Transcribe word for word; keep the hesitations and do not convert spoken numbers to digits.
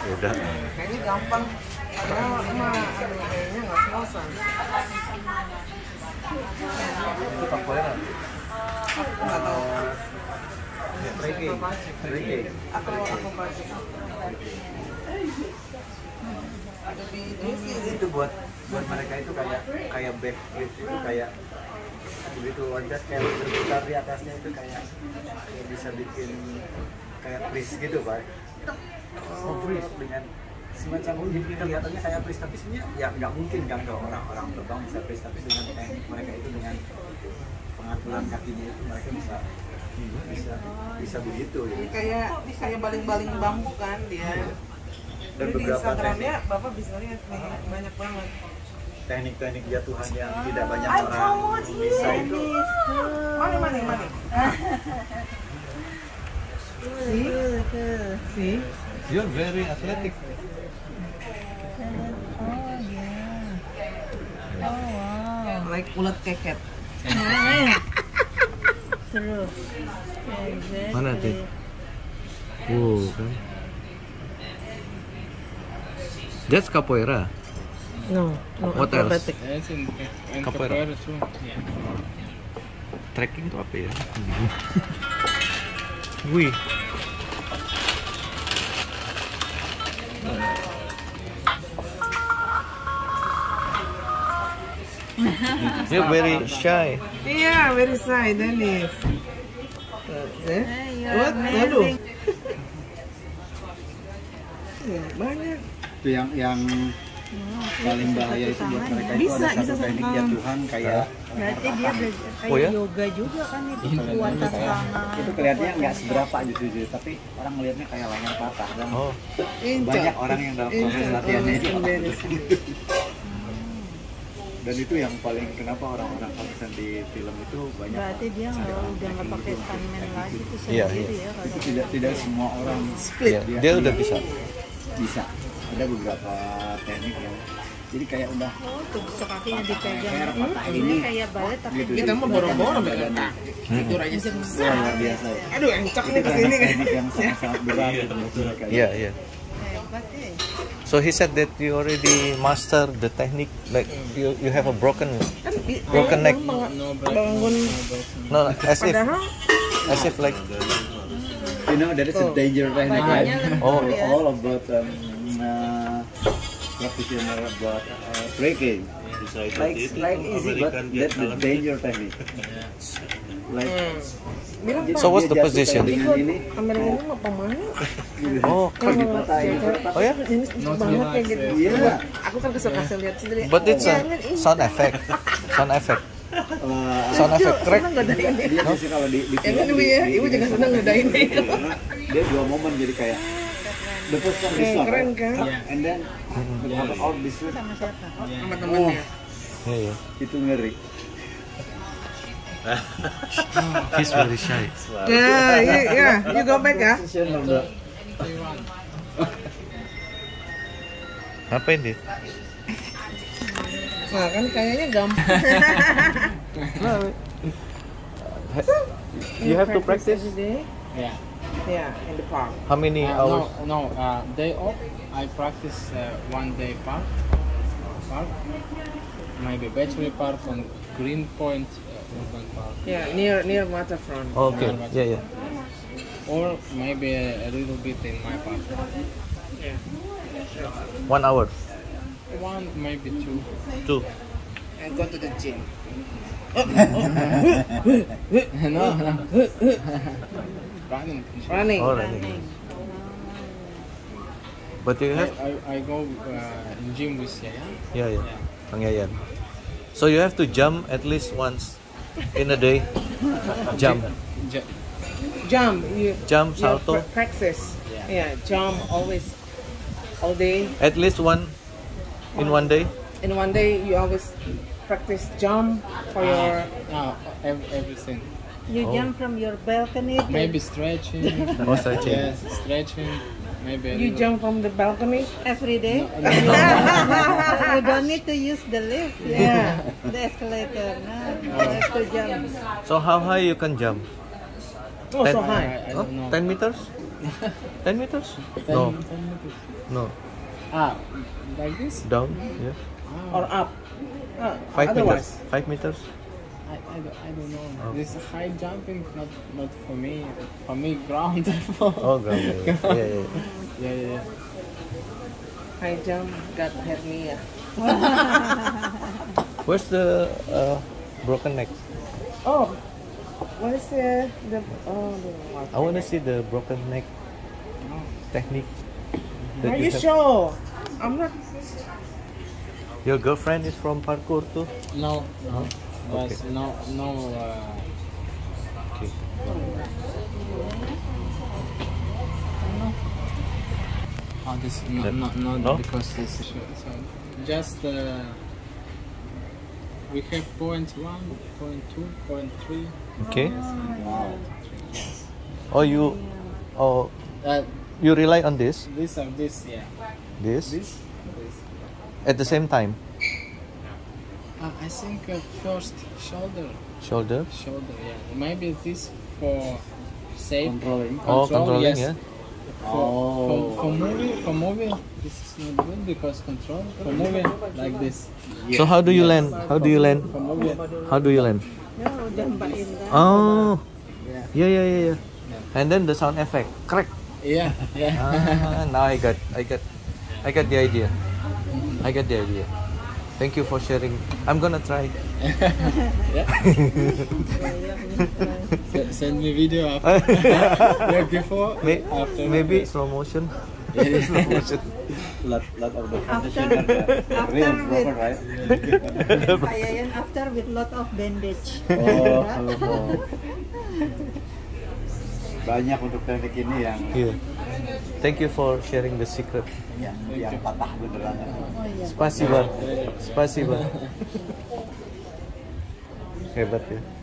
Beda. Kayaknya gampang. Padahal mah kayaknya nggak selesai. Itu capoeira. Nggak tahu. Reggae. Reggae. Atau aku baca. Ini itu buat buat mereka itu kayak kayak backflip itu kayak begitu loncat kayak berputar di atasnya itu kayak, kayak bisa bikin kayak freeze gitu Pak. Oh, freeze dengan semacam jadi kelihatannya kayak freeze tapi sebenarnya ya nggak mungkin kan kalau orang-orang terbang bisa freeze, tapi dengan teknik mereka itu dengan pengaturan kakinya itu mereka bisa bisa bisa begitu ya. Ini kayak kayak baling-baling bambu kan dia. Dan Jadi di beberapa Instagramnya teknik Bapak bisa lihat nih banyak banget. teknik-teknik jatuhan yang tidak banyak orang bisa itu. Mana mana mana. See? See? You're very athletic. Oh yeah. Oh wow. Like ulat keket. Terus. Exactly. Mana tuh? Wow kan. That's capoeira. No, no What else? acrobatic. Yes, in, in Capoeira. capoeira too. Yeah. Trekking itu apa ya? Wih. You're very shy. Yeah, very shy, Dennis. Eh? Hey, you're What? Waduh. amazing. Ya, banyak. Itu yang yang paling bahaya itu buat mereka itu Bisa, ada bisa satu teknik satu jatuhan kayak Berarti dia belajar kayak Oh ya? yoga juga kan itu kuat tangan. itu kelihatannya nggak seberapa justru, tapi orang melihatnya kayak layar patah dan Oh, banyak orang yang dalam proses Inca, latihannya itu always embarrassing. dan itu yang paling kenapa orang-orang konsen di film itu banyak. Berarti dia nggak udah nggak pakai stuntman lagi tuh Iya, sendiri iya. ya kalau itu tidak tidak semua orang Split. iya. Dia udah bisa. bisa. Ada beberapa teknik yang jadi kayak udah oh tuh bisa kakinya dipegang. Leher, patah Hmm, ini. kayak balet tapi Gitu. Kita mah boro-boro megang kaki. Tidur aja sih. Wah, luar biasa ya. Aduh, encok Itu nih kan kesini kan. teknik yang sangat-sangat berat gitu buat mereka. Iya, iya. hebat ya. So he said that you already master the technique, like you you have a broken Kan i- Broken neck. gampang No break. bangun. no as if Padahal as if like You know, that is a danger technique, Badannya right? lembut Oh. ya. All about um, uh, practitioner about uh, breaking. Like, like easy, but that's the danger technique. Like, bilang jadi So what's dia the jatuh position? kayak dengan ini, kamera ini mah pemain. gitu. oh Kalau dipatahin, oh ya, Ini banget kayak gitu. iya. Aku kan kesel kasih lihat sendiri. but it's a Jangan, ih. sound effect, sound effect, Wah, sound effect, correct? Seneng godain dia. dia biasanya kalau di, di Ya kan ibu ya, ibu juga seneng godain dia. Karena dia dua momen jadi kayak the first one this Eh, one, keren right? kan? And then the other all this one, Sama siapa? Sama temannya. Yeah, yeah. itu ngeri. He's very shy. Ya, iya, iya. You go back ya. Professional, bro. Apa ini? Nah, kan kayaknya gampang. You have to practice. every day. Yeah. Yeah, in the park. How many Uh, hours? no, no. Uh, day off, I practice uh, one day park. Park. Maybe Battery Park on Green Point uh, Urban Park. Yeah, near near waterfront. Okay, yeah, yeah. Or maybe a, a little bit in my park. Yeah. One hour, One, maybe two. two. And go to the gym. no, no. Running. Running. Oh, running. But you I, have, I, I go uh, in gym with Yaya. yeah, yeah. Yeah. Kang Yayan. So you have to jump at least once in a day. Jump, J- Jump. You, jump, you salto. pra- practice. Yeah. Yeah, jump always, all day. At least one in one day. In one day, you always practice jump for your. uh, ev- everything. You Oh. jump from your balcony. to- Maybe stretching. Oh, stretching. Yes, stretching. Maybe. a You little- jump from the balcony. every day. No, no, no. You don't need to use the lift. Yeah. The escalator. No, you have to jump. So how high you can jump? Oh, so Ten- high. I, I Oh, don't know. ten meters? ten meters? ten, No, ten meters. no. Ah, like this? Down, yeah. Ah, Or up. Ah, Five otherwise. meters. Five meters. I, I, don't, I don't know. Oh. This high jumping, not not for me. For me, ground. Oh, ground. Yeah, yeah, yeah. yeah. yeah, yeah, yeah. High jump got hernia. Where's the uh, broken neck? Oh, what is the the oh the I want to see the broken neck technique. that Are you have. sure? I'm not. Your girlfriend is from parkour too? No, no. But Okay. no, no. Uh, Okay. oh, this no, That- no, not no? because this. So just uh, we have point one, point two, point three. Okay. Oh, you, oh, Uh, you rely on this, this or this, yeah. this, This, this. at the same time. Uh, I think uh, first shoulder, Shoulder. shoulder, yeah. Maybe this for safe Controlling. Oh, controlling, yes. yeah. For, for, for moving, for moving, this is not good because control. For moving like this. So how do you land? How do you land? For moving. How do you land? No, dambain ka. Oh, Yeah. yeah, yeah, yeah, yeah. And then the sound effect, crack. Yeah, yeah. Ah, now I got, I got, I got the idea. I got the idea. Thank you for sharing. I'm gonna try. S- Send me video after. Yeah, before, May- after. maybe slow motion. Yeah, Slow motion. Lot, lot of the After, foundation are the after real with, broken, right? kaya yan after with lot of bandage. Oh, oh. Banyak untuk teknik ini yang Yeah. Thank you for sharing the secret. yang, yang patah beneran. Oh, yeah. Spasiba. Spasiba. Hebat ya.